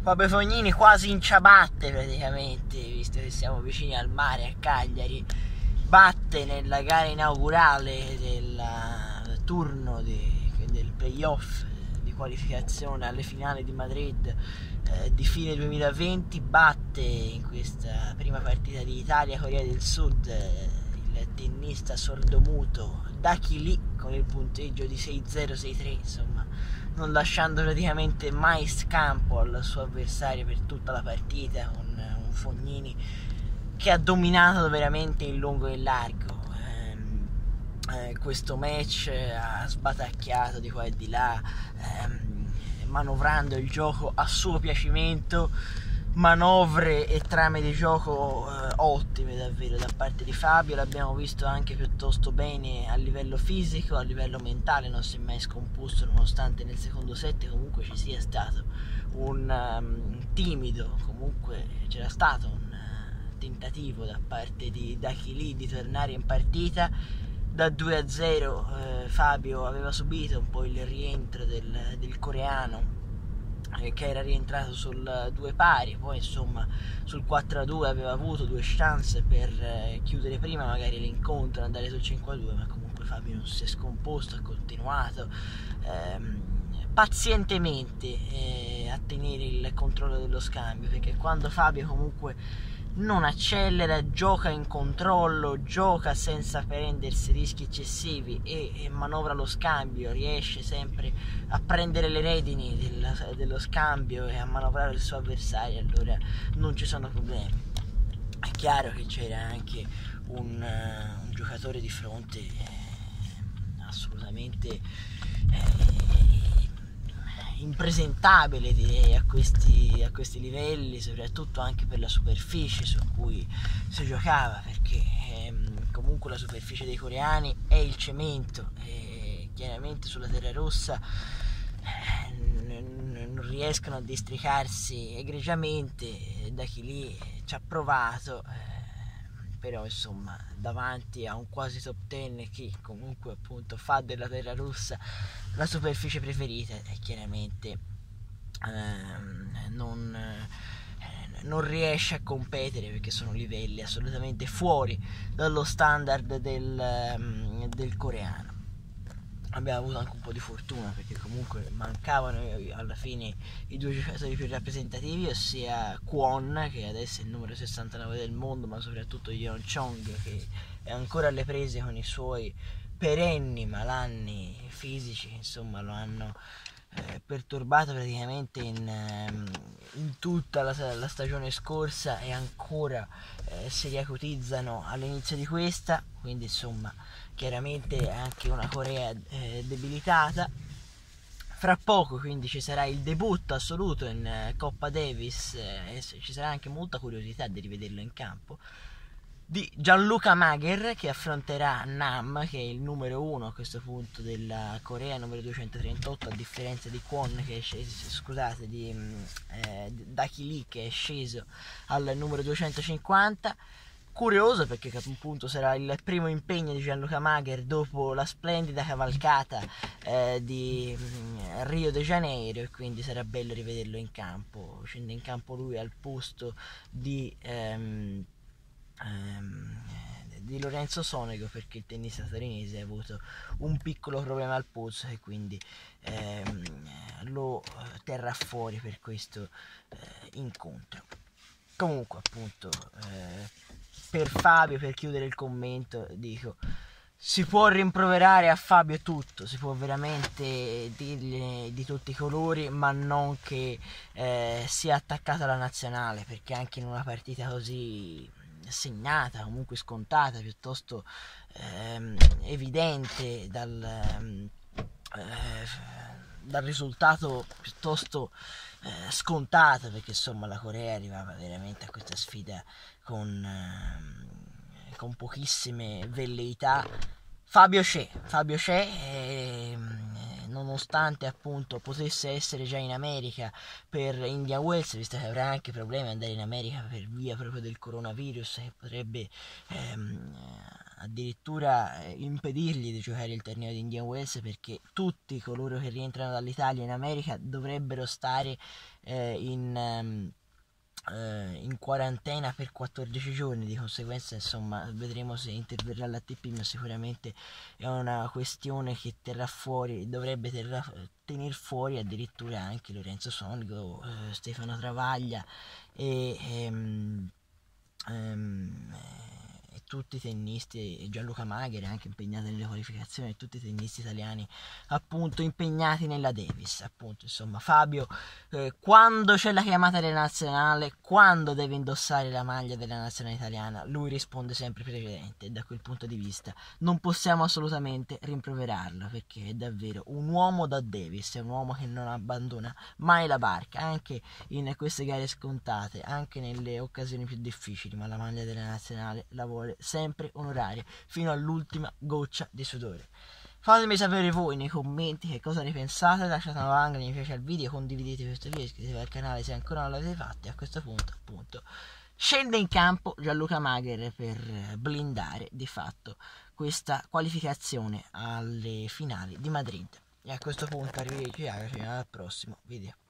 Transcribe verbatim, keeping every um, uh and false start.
Fabio Fognini quasi in ciabatte praticamente, visto che siamo vicini al mare, a Cagliari, batte nella gara inaugurale del turno di, del playoff di qualificazione alle finali di Madrid eh, di fine duemilaventi, batte in questa prima partita di Italia-Corea del Sud eh, il tennista sordomuto Daki Lee con il punteggio di sei zero sei tre, insomma non lasciando praticamente mai scampo al suo avversario per tutta la partita, con un Fognini che ha dominato veramente in lungo e in largo eh, eh, questo match, ha sbatacchiato di qua e di là, eh, manovrando il gioco a suo piacimento, manovre e trame di gioco eh, ottime davvero da parte di Fabio. L'abbiamo visto anche piuttosto bene a livello fisico, a livello mentale non si è mai scomposto, nonostante nel secondo set comunque ci sia stato un um, timido, comunque c'era stato un uh, tentativo da parte di Daki Lee di tornare in partita. Da due a zero eh, Fabio aveva subito un po' il rientro del, del coreano che era rientrato sul due pari, poi insomma sul quattro a due aveva avuto due chance per eh, chiudere prima magari l'incontro, andare sul cinque a due, ma comunque Fabio non si è scomposto, ha continuato ehm, pazientemente eh, a tenere il controllo dello scambio, perché quando Fabio comunque non accelera, gioca in controllo, gioca senza prendersi rischi eccessivi e, e manovra lo scambio, riesce sempre a prendere le redini del, dello scambio e a manovrare il suo avversario, allora non ci sono problemi. È chiaro che c'era anche un, uh, un giocatore di fronte eh, assolutamente eh, impresentabile, direi, a questi, a questi livelli, soprattutto anche per la superficie su cui si giocava, perché ehm, comunque la superficie dei coreani è il cemento e chiaramente sulla terra rossa eh, n- non riescono a districarsi egregiamente. Da chi lì ci ha provato eh, però insomma davanti a un quasi top ten che comunque appunto fa della terra rossa la superficie preferita e chiaramente ehm, non, eh, non riesce a competere, perché sono livelli assolutamente fuori dallo standard del, ehm, del coreano. Abbiamo avuto anche un po' di fortuna, perché comunque mancavano alla fine i due giocatori più rappresentativi, ossia Kwon, che adesso è il numero sessantanove del mondo, ma soprattutto Yeon Chong, che è ancora alle prese con i suoi perenni malanni fisici, insomma lo hanno eh, perturbato praticamente in, ehm, in tutta la, la stagione scorsa e ancora eh, si riacutizzano all'inizio di questa, quindi insomma chiaramente anche una Corea eh, debilitata. Fra poco quindi ci sarà il debutto assoluto in eh, Coppa Davis eh, e ci sarà anche molta curiosità di rivederlo in campo, di Gianluca Mager, che affronterà Nam, che è il numero uno a questo punto della Corea, numero duecentotrentotto, a differenza di Kwon che è sceso, scusate, di eh, Daki Lee, che è sceso al numero duecentocinquanta. Curioso perché appunto sarà il primo impegno di Gianluca Mager dopo la splendida cavalcata eh, di mh, Rio de Janeiro, e quindi sarà bello rivederlo in campo. Scende in campo lui al posto di ehm, ehm, di Lorenzo Sonego, perché il tennista torinese ha avuto un piccolo problema al polso e quindi ehm, lo terrà fuori per questo eh, incontro. Comunque appunto eh, per Fabio, per chiudere il commento, dico, si può rimproverare a Fabio tutto, si può veramente dirgli di tutti i colori, ma non che eh, sia attaccato alla nazionale, perché anche in una partita così segnata, comunque scontata, piuttosto ehm, evidente dal, ehm, eh, dal risultato piuttosto eh, scontato, perché insomma la Corea arrivava veramente a questa sfida con, eh, con pochissime velleità, Fabio c'è, Fabio c'è, eh, nonostante appunto potesse essere già in America per Indian Wells, visto che avrà anche problemi ad andare in America per via proprio del coronavirus, che potrebbe ehm, addirittura impedirgli di giocare il torneo di Indian Wells, perché tutti coloro che rientrano dall'Italia in America dovrebbero stare eh, in... Um, in quarantena per quattordici giorni. Di conseguenza insomma vedremo se interverrà l'A T P, ma sicuramente è una questione che terrà fuori, dovrebbe terrà, tenere fuori addirittura anche Lorenzo Sonico, eh, Stefano Travaglia e ehm, ehm, e tutti i tennisti, e Gianluca Magher è anche impegnato nelle qualificazioni, e tutti i tennisti italiani appunto impegnati nella Davis. Appunto insomma Fabio, eh, quando c'è la chiamata della nazionale, quando deve indossare la maglia della nazionale italiana, lui risponde sempre precedente, e da quel punto di vista non possiamo assolutamente rimproverarlo, perché è davvero un uomo da Davis, è un uomo che non abbandona mai la barca, anche in queste gare scontate, anche nelle occasioni più difficili, ma la maglia della nazionale la vuole sempre onoraria fino all'ultima goccia di sudore. Fatemi sapere voi nei commenti che cosa ne pensate, lasciate una like, mi piace al video, condividete questo video, iscrivetevi al canale se ancora non l'avete fatto, e a questo punto appunto scende in campo Gianluca Magher per blindare di fatto questa qualificazione alle finali di Madrid. E a questo punto arrivederci, ragazzi, al prossimo video.